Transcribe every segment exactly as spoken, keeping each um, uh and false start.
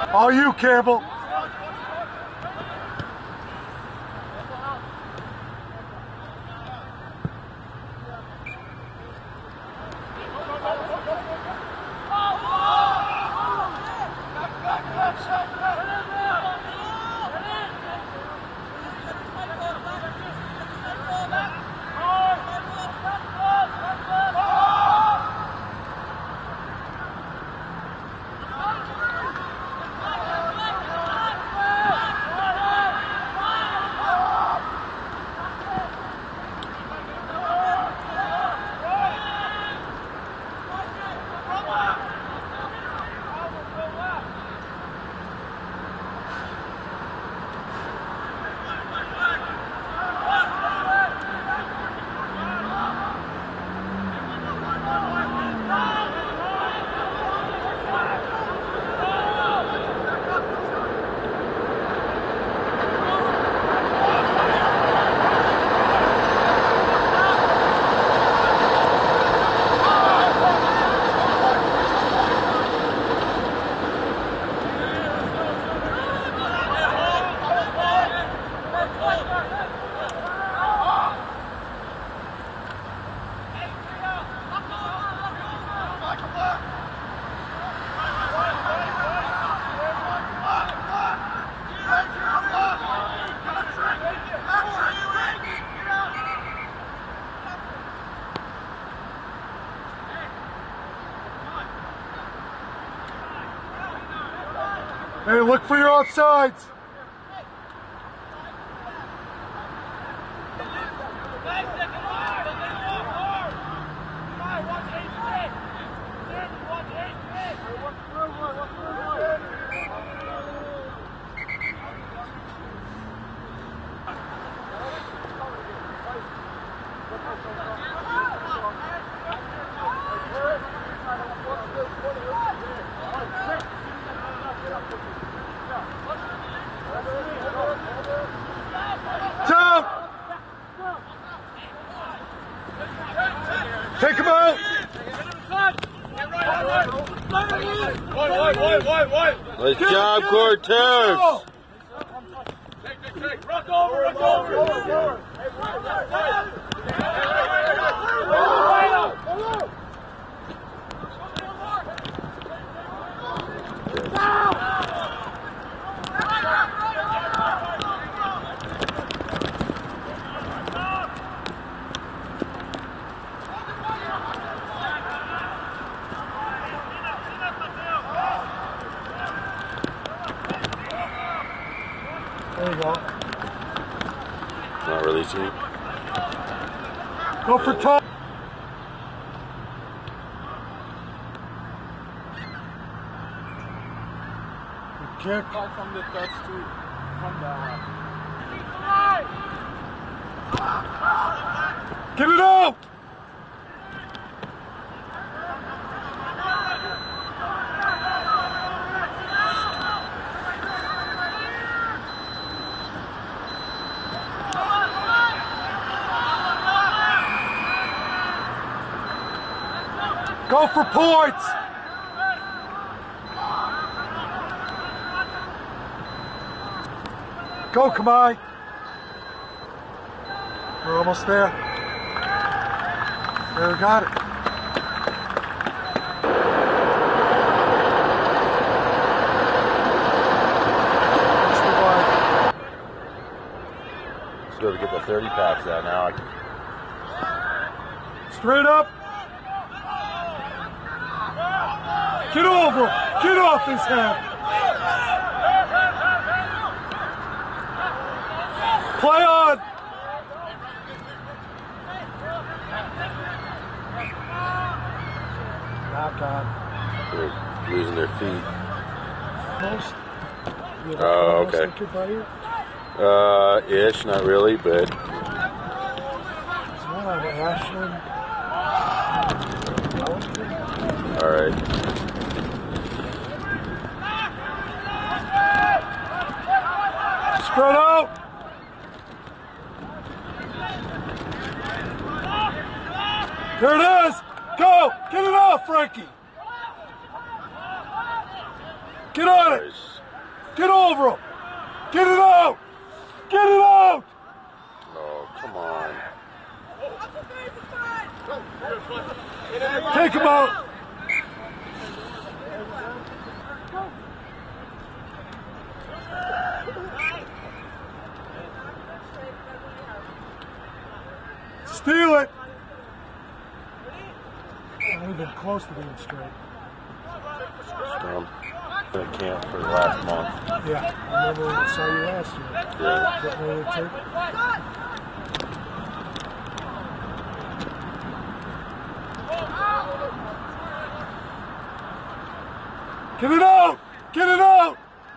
All you, Campbell. Hey, look for your offsides. Take him out! Nice job, Cortez! Take, take, take! Rock over, rock over, rock over! There you go. Not releasing it. Go for top. Kick. From the touch to come down. Get it out! Go for points! Go, Kamai! We're almost there. There, we got it. Just be able to get the thirty packs out now. I can... Straight up. Get over! Get off his head! Play on! Knock on. They're losing their feet. Most. Oh, okay. Uh, ish, not really, but. There's one on Ashland. All right. Spread out! There it is! Go! Get it off, Frankie! Get on it! Get over him! Get it out! Get it out! Oh, come on. Take him out! Steal it! Not even close to being straight. Um, been at camp for the last month. Yeah, I remember when I saw you last year. Yeah. Getting ready to take. Get it out! Get it out!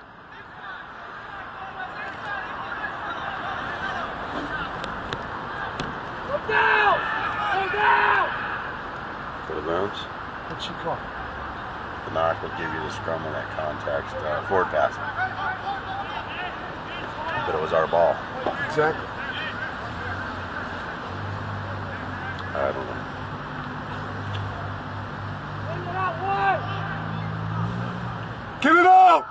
Go down! Go down! For the bounce. What'd she call? The knock would give you the scrum on that context, uh, forward pass. But it was our ball. Exactly. I don't know. Get it out!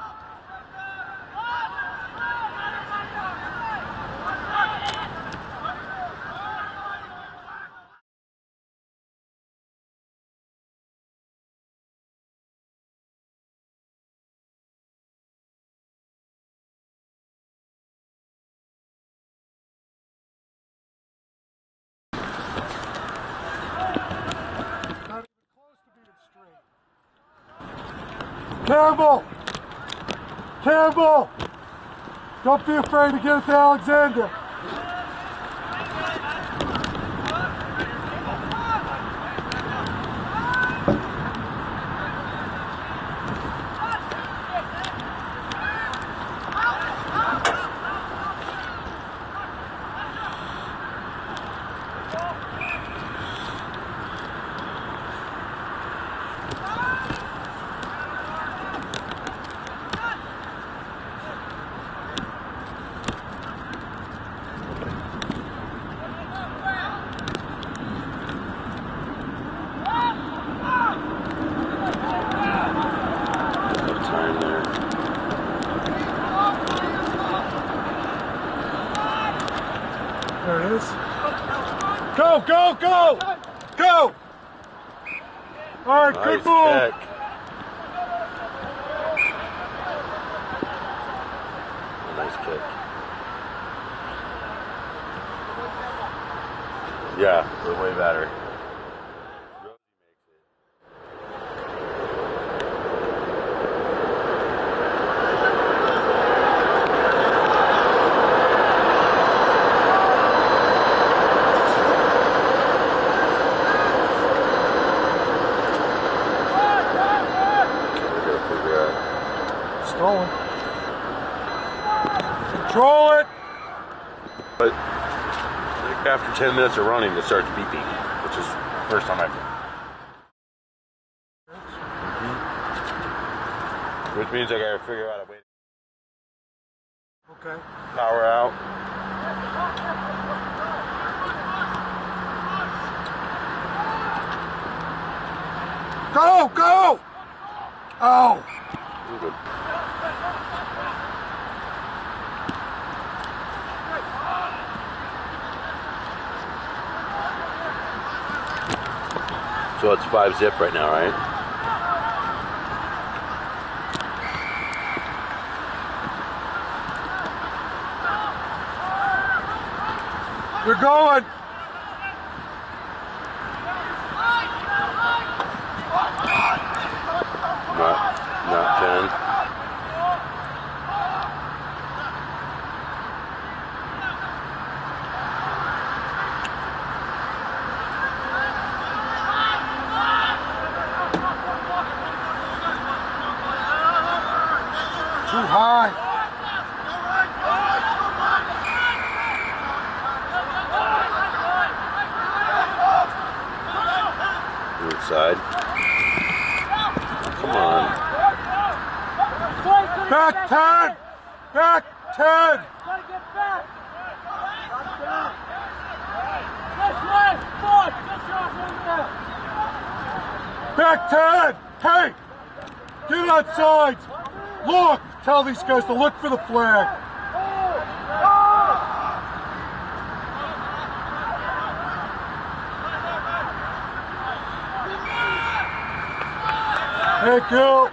Campbell! Campbell! Don't be afraid to get it to Alexander. There it is. Go, go, go! Go! All right, Nice good move. kick. Nice kick. Yeah, we're way better. Stolen. Control it. But after ten minutes of running, it starts beeping, which is the first time I've. Mm-hmm. Which means I gotta figure out a way. Okay. Power out. Go, go! Oh. Good. So it's five zip right now, right? You're going. Not, not ten. Too high. Inside. Come on. Back ten. Back ten. Gotta get back. This way. Forward. Get yours in there. Back ten. Hey. Get outside. Look! Tell these guys to look for the flag. Thank you.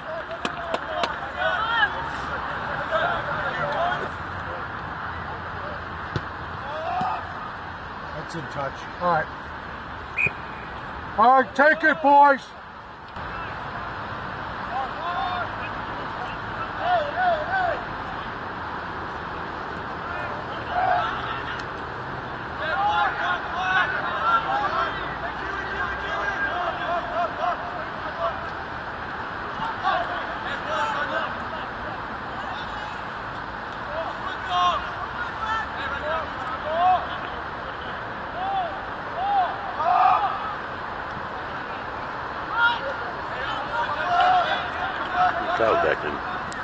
That's in touch. All right. All right, take it, boys. Child back in.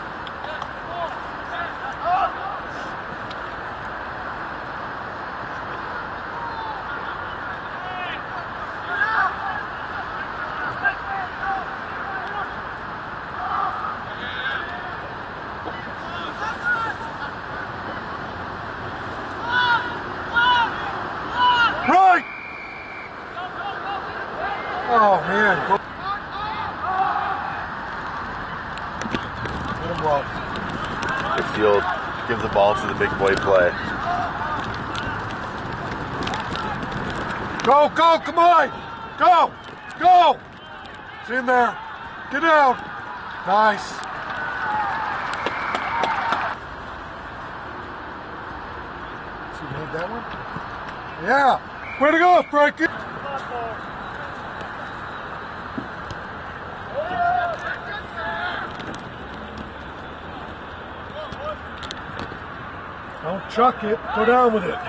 Right! Oh, man. Go. Hit him well. Field, give the ball to the big boy play. Go, go, come on! Go! Go! It's in there. Get out. Nice. So you made that one? Yeah. Way to go, Frankie. Don't chuck it. Go down with it.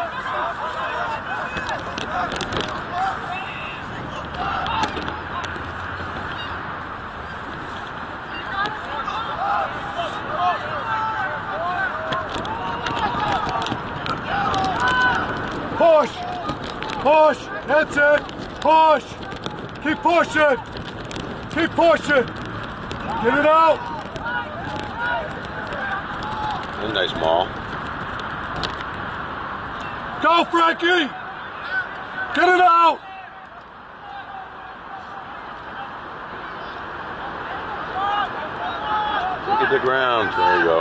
Push! Push! That's it! Push! Keep pushing! Keep pushing! Get it out! A nice maul. Go, Frankie! Get it out! Look at the ground. There you go.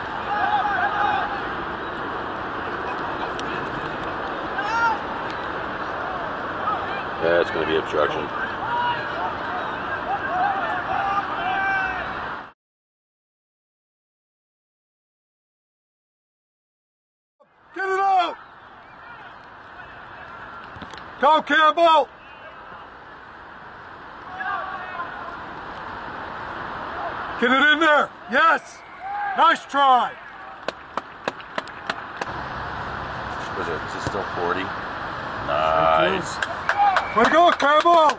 That's going to be obstruction. Get it out! Go, Campbell! Get it in there! Yes! Nice try! Was it? Is it still forty? Nice. Way to go, Campbell!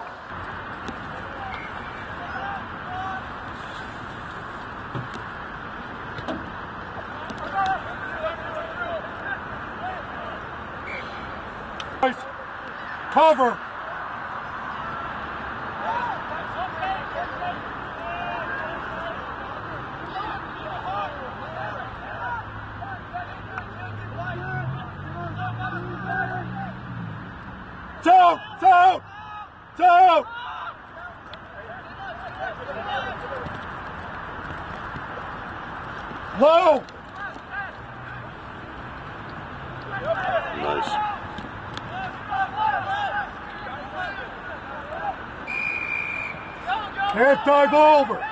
Nice. Cover! Down! Down! Down! Low! Nice. Can't dive over!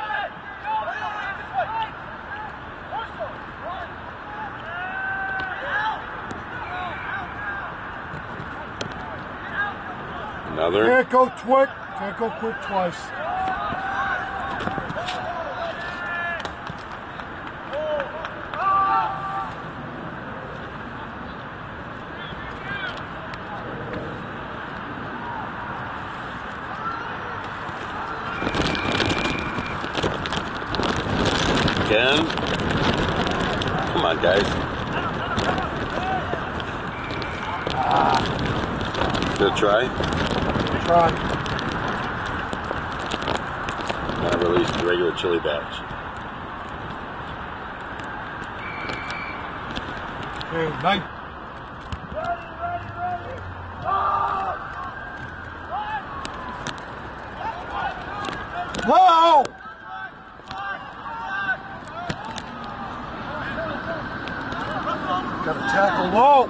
Another. Can't go quick. Can't go quick twice. Again. Come on, guys. Good try. Try. Now release the regular chili batch. Okay, nice. Whoa! Got to tackle low.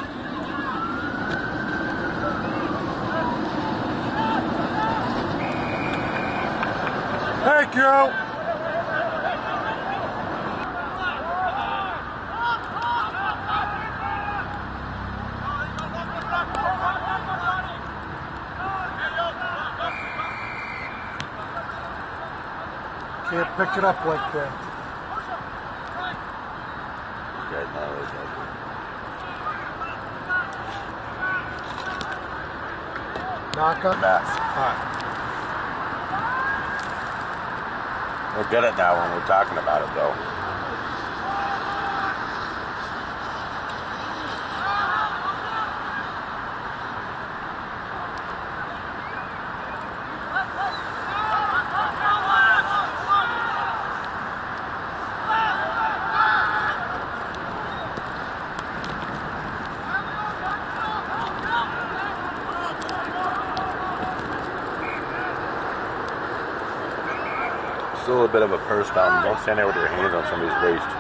Thank you. Can't pick it up like that. Knock on that. Right. We'll get it now when we're talking about it, though. Still a bit of a purse down. Don't stand there with your hands on somebody's waist.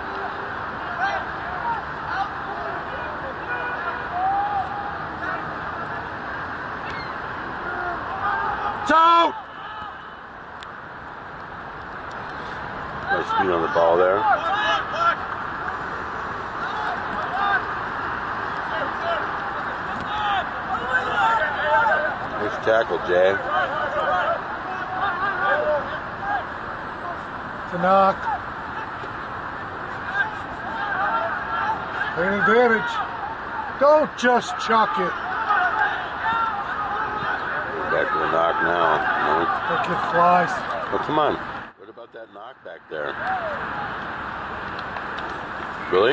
Out! Nice speed on the ball there. Nice tackle, Jay. To knock. An advantage. Don't just chuck it. Back to the knock now. That kid flies. Oh, come on. What about that knock back there? Really?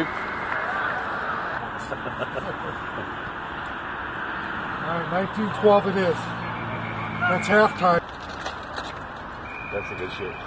All right, nineteen twelve it is. That's halftime. That's a good shit.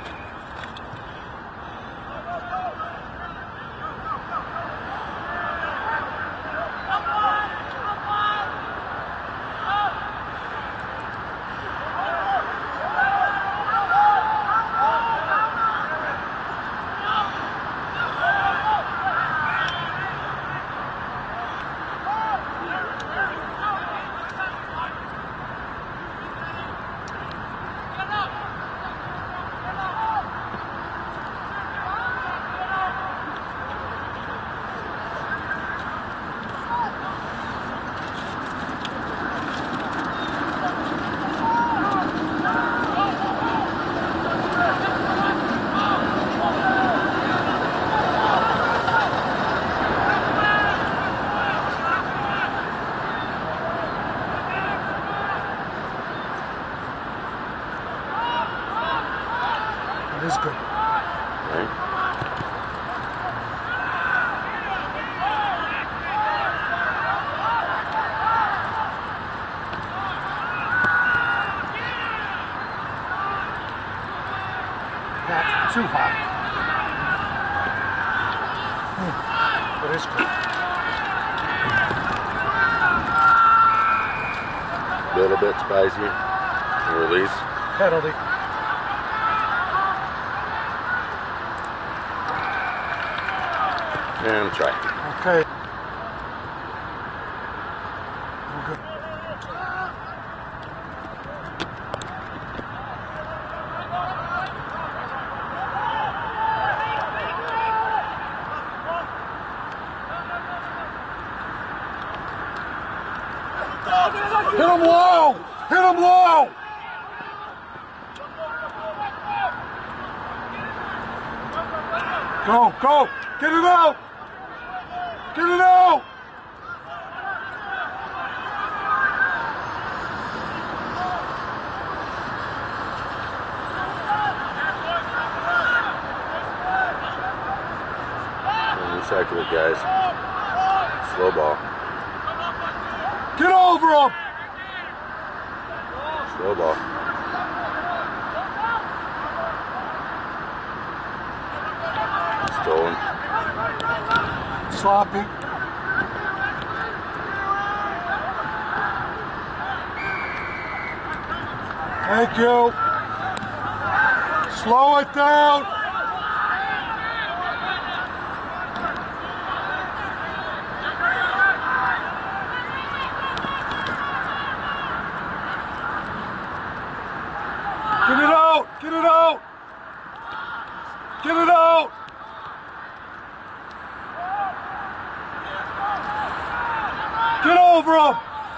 It is good. Right. Not too high. Mm. It is good. A little bit spicy. Release. Penalty. And try. Okay. We're good. Hit him low! Hit him low! Go, go! Get it out! Get it out! Recycle it, guys. Slow ball. Get over him! Slow ball. Stolen. Sloppy. Thank you. Slow it down. Get it out. Get it out. Get it out. Get over him.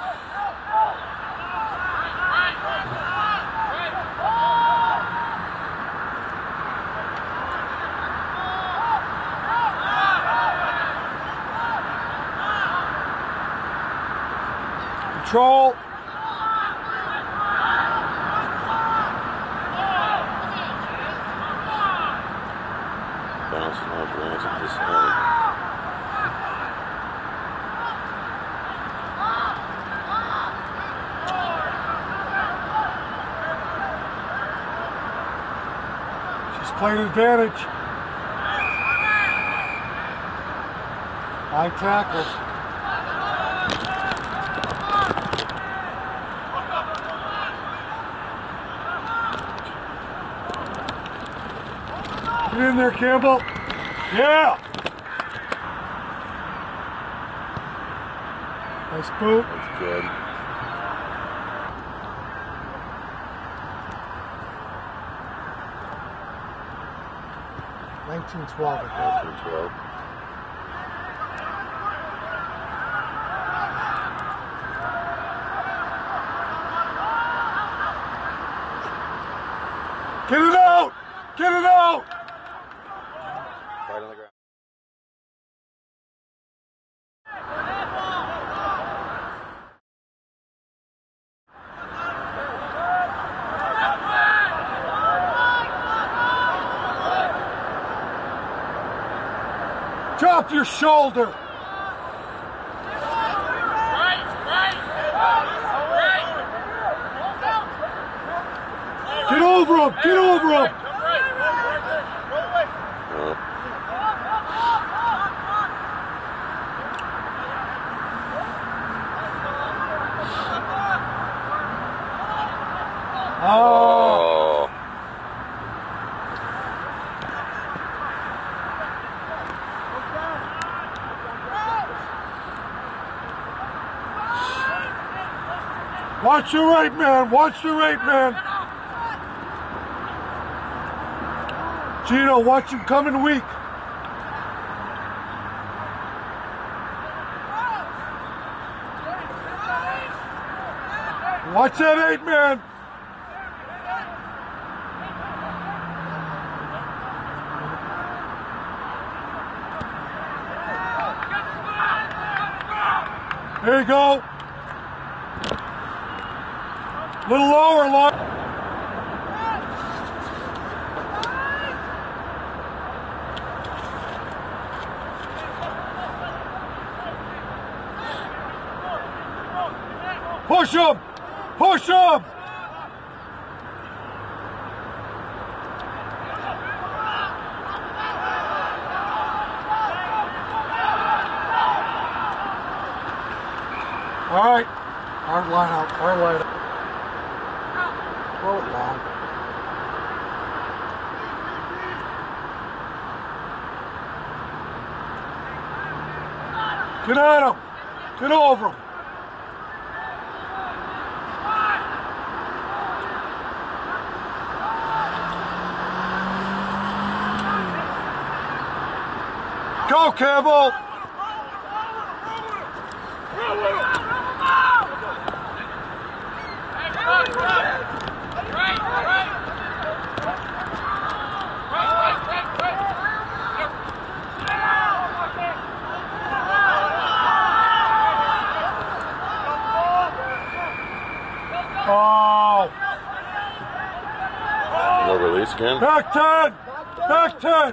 Control. Bouncing off, bouncing this side. She's playing advantage. High tackle. Get in there, Campbell. Yeah. Nice boot. That's good. nineteen twelve. nineteen twelve. Get it out! Get it out! Right on the ground. Drop your shoulder! Get over him! Get over him! Oh! Watch your right man! Watch your right man! Gino, watch him coming weak. Watch that eight man. There you go. Little lower, line. Push him! Push him! All right. Hard line out. Hard line out. Throw it long. Get at him. Get over him. Go, Campbell! Oh! No release again? Back ten! Back ten!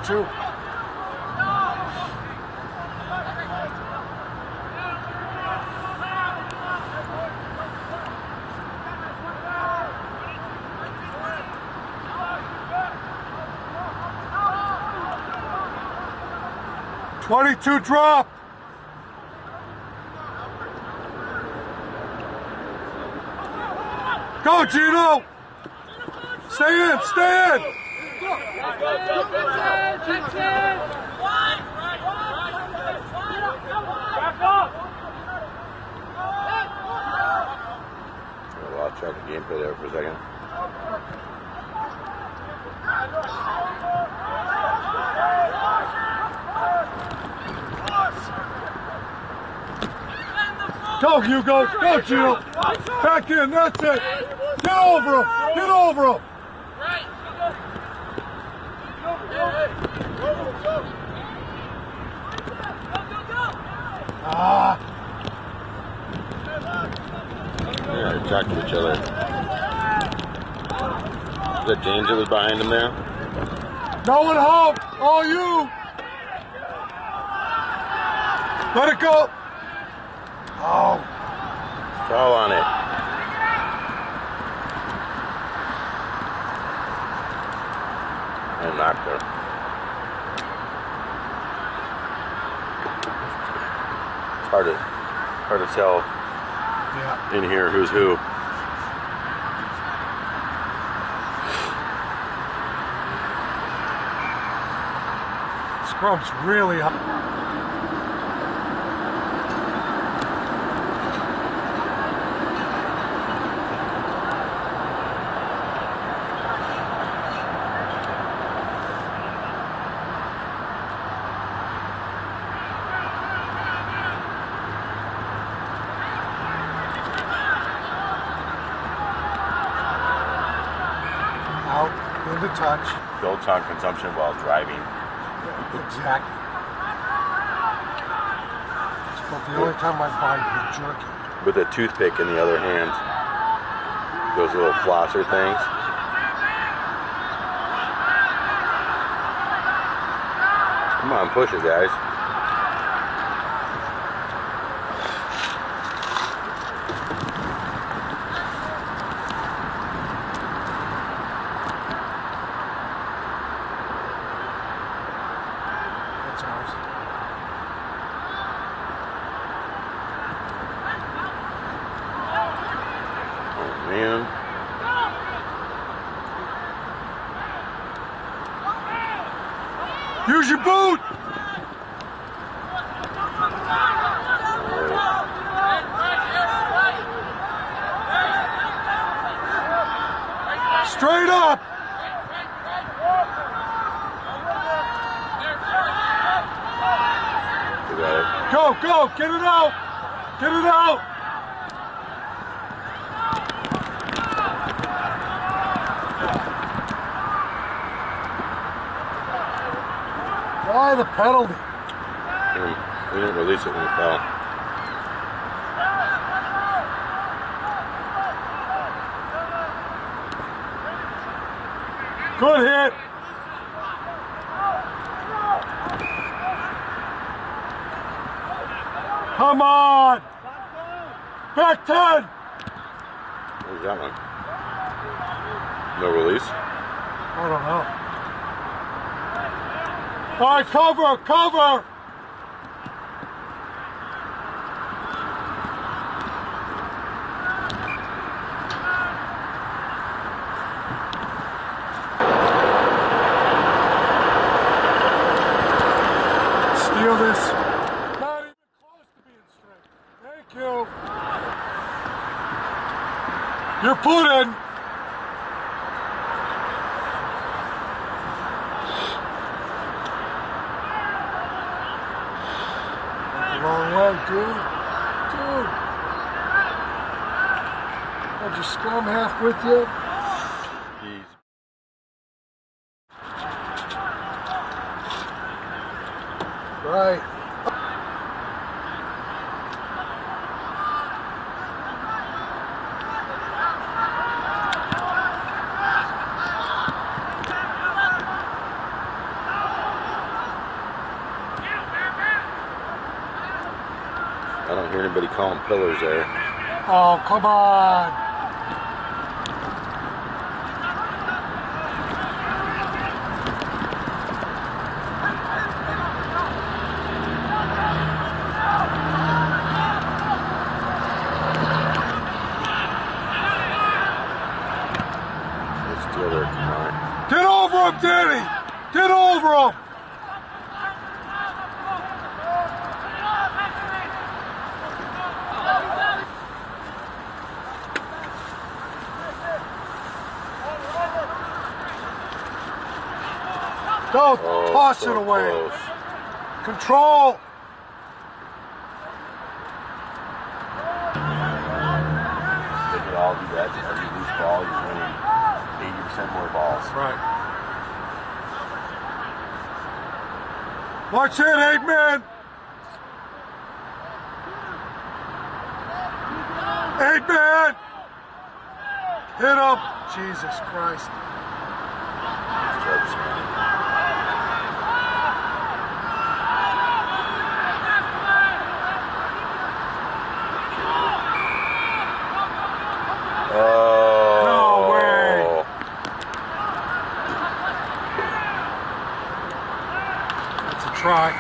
too. twenty-two drop. Go, Gino. Stay in, stay in. I lost track of gameplay there for a second. Go, Hugo. Go, Gino. Back in. That's it. Get over him. Get over him. Ah. Yeah, they talked to each other. Was that James that was behind him there? No one home. All you. Let it go. Oh. Fall on it. And knocked her. It's hard to, hard to tell Yeah. in here who's who. Scrum's really high. Into touch. Builds on consumption while driving. Yeah, exactly. It's about the only time I find you jerky. With a toothpick in the other hand. Those little flosser things. Come on, push it, guys. Man. Use your boot! Straight up! You got it. Go, go, get it out! Get it out! Why the penalty? We didn't release it when it fell. Good hit. Come on. Back ten. What was that one? No release? I don't know. All right, cover, cover. Steal this. Not even close to being straight. Thank you. You're putting. Long way, dude. Dude. Had your scrum half with you? Jeez. Right. I don't hear anybody calling pillars there. Oh, come on. Get over him, Danny! Get over him! Don't oh, toss so it away. Close. Control. They could all do that. Every loose ball, you're winning eighty percent more balls. Right. Watch it, eight men. Eight men. Hit him. Jesus Christ. Oh. No way. That's a try.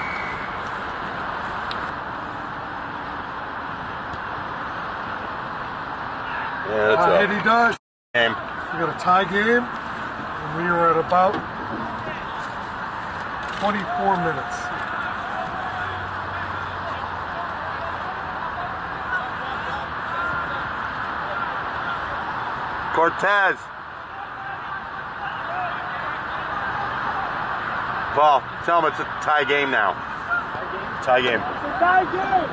Yeah, that's Uh, a and he does. game. We got a tie game, and we are at about twenty-four minutes. Cortez. Paul, tell him it's a tie game now. Tie game. It's a tie game.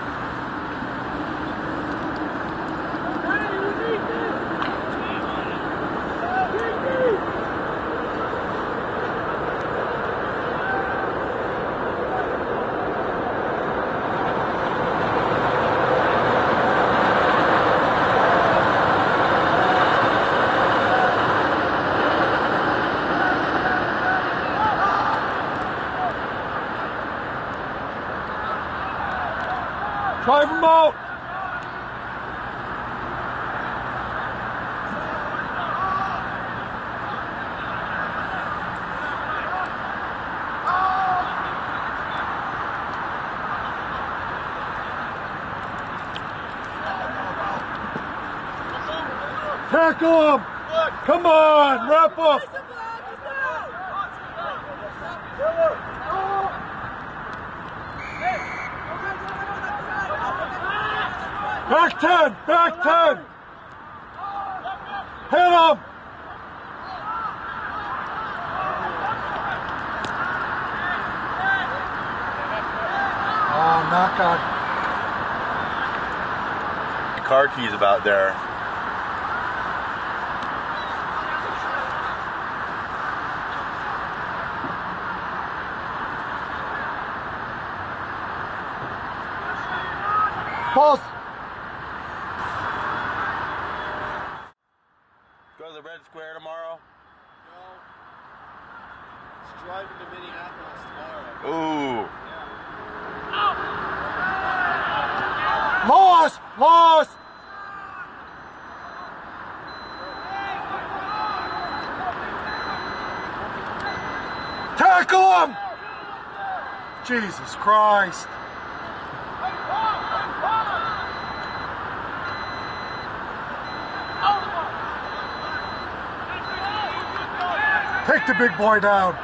Drive him out! Tackle him! Come on, wrap up! Back ten! Back ten! Hit him! Oh, knock on. Car keys about there. Pulse! Go to the Red Square tomorrow? No. It's driving to Minneapolis tomorrow. Ooh. Lost! Lost! Tackle him! Jesus Christ! Take the big boy down.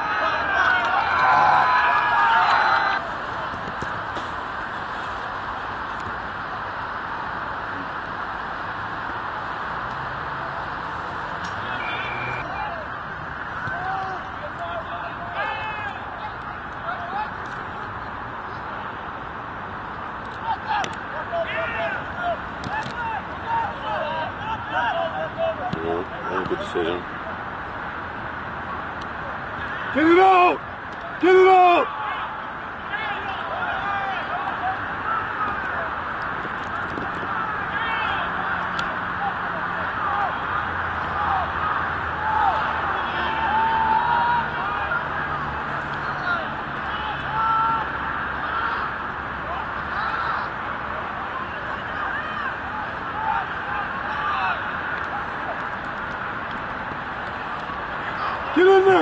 Yeah, good decision. Get it out! Get it out!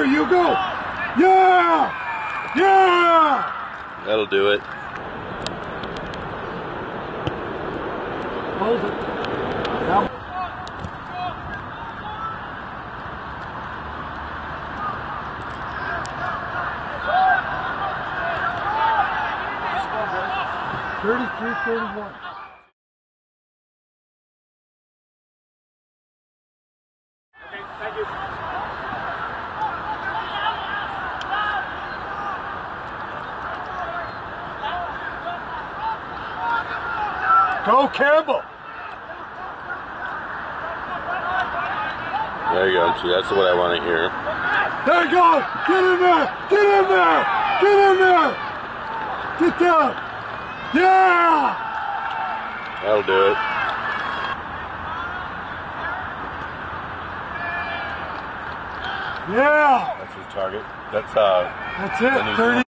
you go. Yeah! Yeah! That'll do it. Close it. Down. thirty-three thirty-one. Okay, thank you. Go Campbell. There you go. See, that's what I want to hear. There you go. Get in there. Get in there. Get in there. Get down. Yeah. That'll do it. Yeah. That's his target. That's uh. That's it. That thirty.